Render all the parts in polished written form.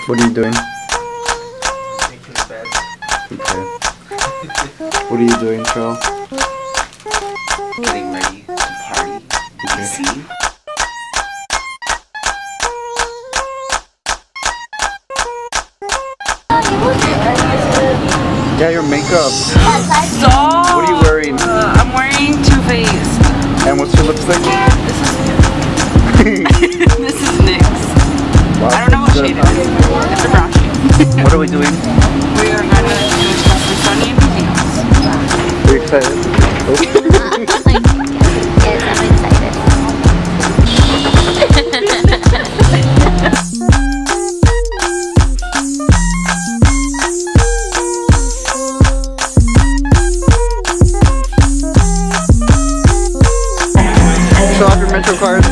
What are you doing? Making bed. Okay. What are you doing, Cheryl? Getting ready to party. Did you see? Yeah, your makeup. Stop! What are you wearing? I'm wearing Too Faced. And what's your lipstick? This is NYX. Wow, I don't know what shade it is. It's a brown shade. What are we doing? We are going to do Smithsonian Museums. Are you excited? Oh. Yes, I'm excited. Show off your Metro cards.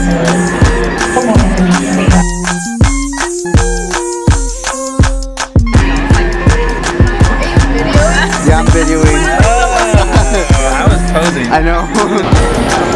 Yeah, I'm videoing. I was posing. I know.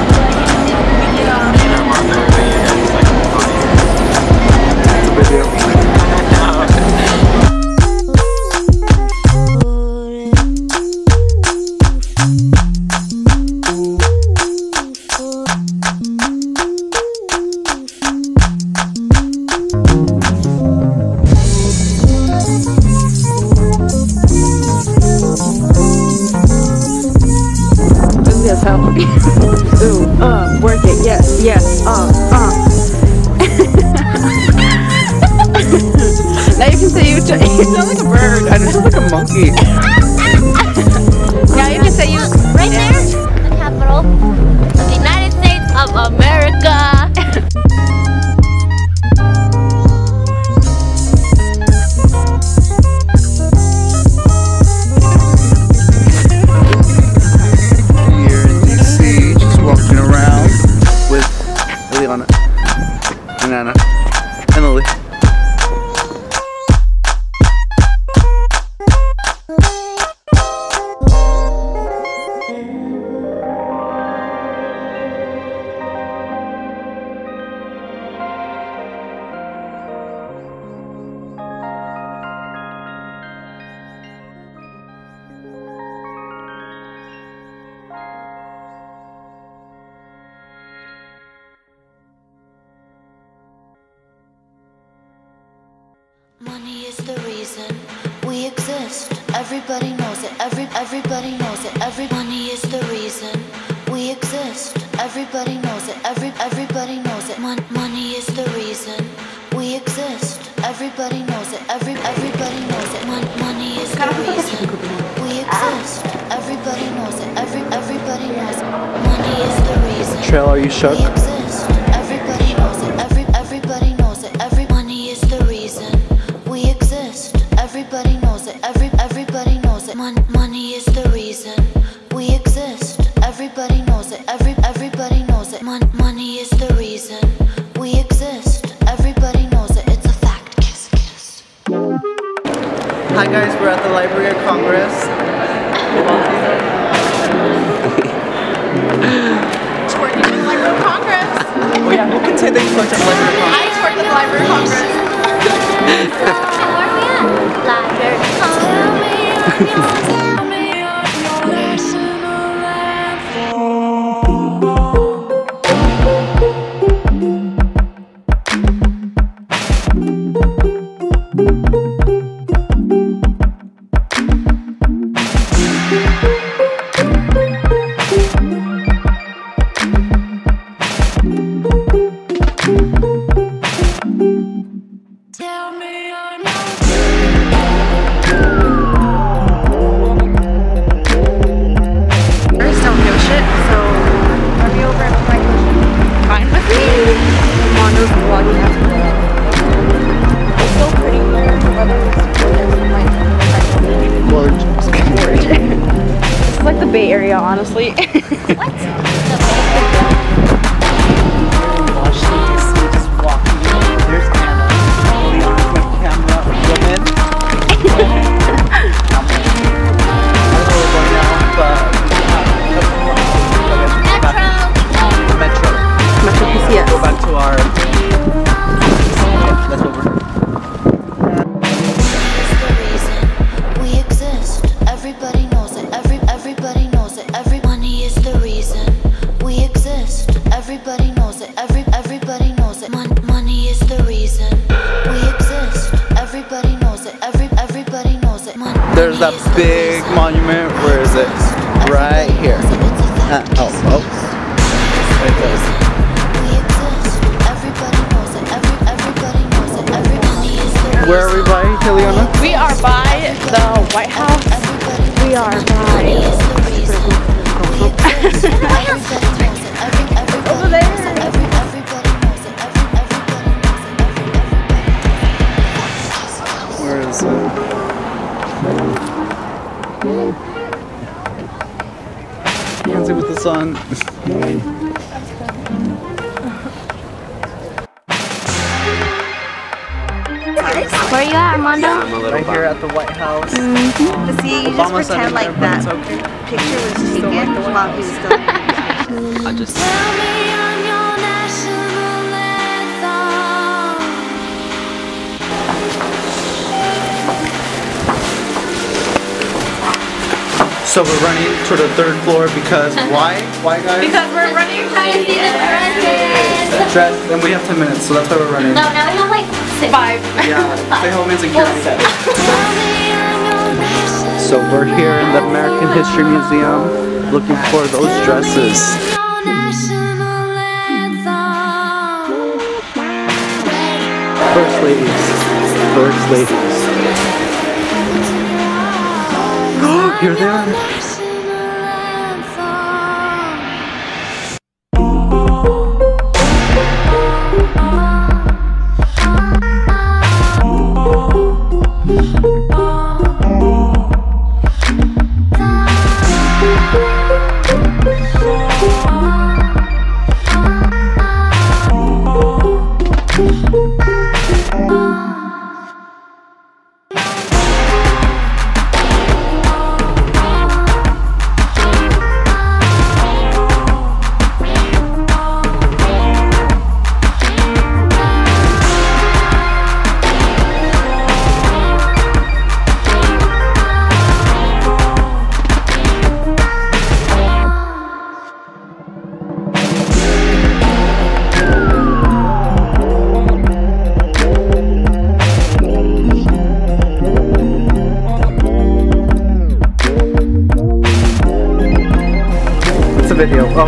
Yes, help me. Ooh, work it. Yes, yes. Now you can say you sound like a bird. I sound like a monkey. Now you can say you Right there, the capital of the United States of America. Here in DC, just walking around with Eliana and Anna and Lily. Money is the reason we exist. Everybody knows it. Everybody knows it. Money is the reason we exist. Everybody knows it. Everybody knows it. Money is the reason we exist. Everybody knows it. Everybody knows it. Money is the reason we exist. Everybody knows it. Everybody knows it. Money is the reason. Trail, are you shook? We exist. Everybody knows it. Everybody knows it. Money is the reason we exist. Everybody knows it. Everybody knows it. Money is the reason we exist. Everybody knows it. Everybody knows it. Money is the reason we exist. Everybody knows it. It's a fact. Kiss, kiss. Hi guys, we're at the Library of Congress. twerking in the Library of Congress. Oh yeah, who can say they twerked at the Library of Congress? I twerked at the Library of Congress. Bay Area, honestly. Go back to our... Let's go over. everybody knows it. Everybody knows it. Money is the reason we exist. Everybody knows it. Everybody knows it. There's that big monument. Where is it? Right here. Oh. Right there. We exist. Everybody knows it. Everybody knows it. Everybody is the reason. Where are we by, Ileana? We are by the White House. We are by over there. Where is it? Can't see with the sun. Where are you at, Armando? Right here at the White House. But see, you just Obama said pretend it like there, that but it's okay. picture was taken while he was still I just. So we're running to the 3rd floor because why? Why, guys? Because we're running Trying to see the dresses. Dress, and we have 10 minutes, so that's why we're running. No, now we have like 6. 5. Yeah, stay home and security. So we're here in the American History Museum looking for those dresses. First ladies. First ladies. Oh, here they are. Video. Oh.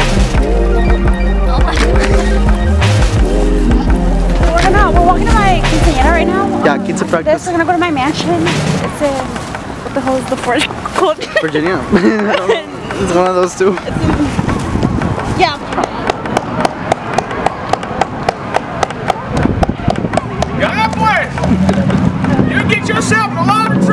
We're walking to my quinceañera right now. Yeah, kids are practice. We're gonna go to my mansion. It's in, what the hell is the fort called? Virginia. It's one of those two. Yeah. Ya pues! You get yourself a lot of